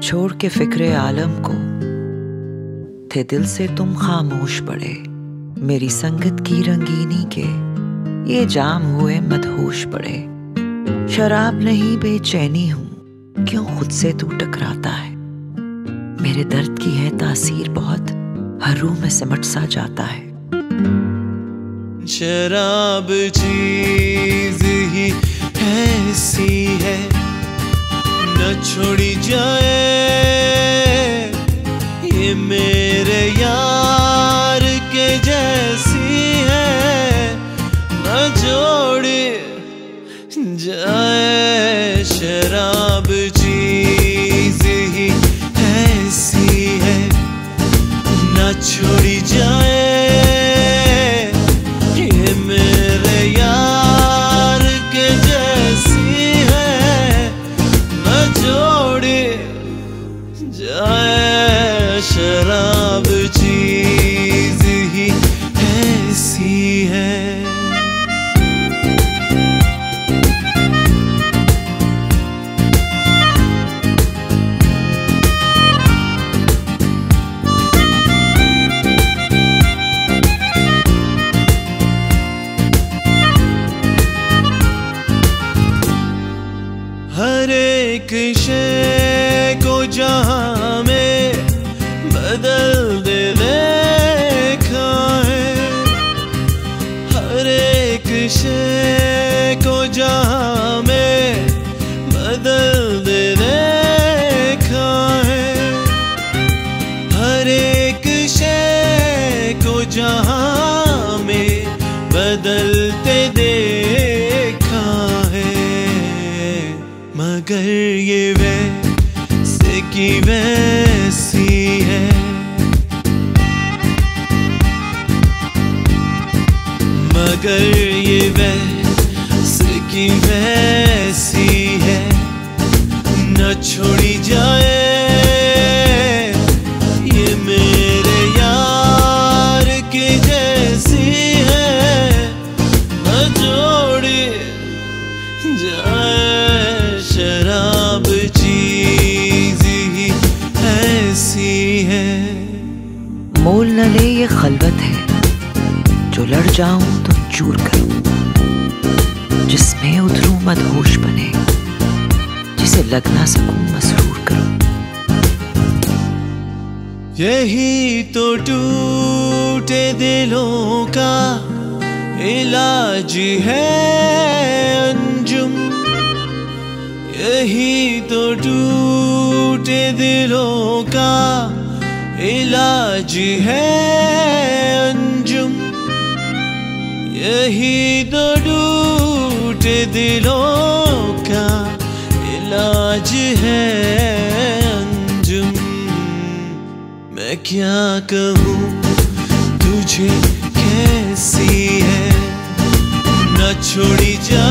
छोड़ के फिक्रे आलम को थे दिल से तुम खामोश पड़े। मेरी संगत की रंगीनी के ये जाम हुए मदहोश पड़े। शराब नहीं बेचैनी हूं, क्यों खुद से तू टकराता है। मेरे दर्द की है तासीर बहुत, हर रूह में सिमट सा जाता है। शराब चीज ही ऐसी है, न छोड़ी जाए ये मेरे यार के जैसी है, न जोड़ी जाए। शराब चीज ही ऐसी है, न छोड़ी जाए ये मेरे यार के जैसी है, न जोड़ी जाए। शराब चीज ही ऐसी है। हर एक शय को जहां में बदल दे देखा है, हर एक शय को जहां में बदल दे देखा है, हर एक शय को जहां में बदलते देखा है। मगर ये वैसे की वैसी है, मगर ये वैसे की वैसी है, न छोड़ी जाए ये मेरे यार के जैसी है, न जोड़ी जाए। शराब चीज ही ऐसी है। मोल न ले ये खलवत है, जो लड़ जाऊं तो चूर करूं, जिसमें उतरूं मदहोश बने, जिसे लग ना सकूं मसरूर करूं। यही तो टूटे दिलों का इलाज है अंजुम, यही तो टूटे दिलों का इलाज है अंजुम, यही तो टूटे दिलों का इलाज है अंजुम। मैं क्या कहूँ तुझे कैसी है, न छोड़ी जा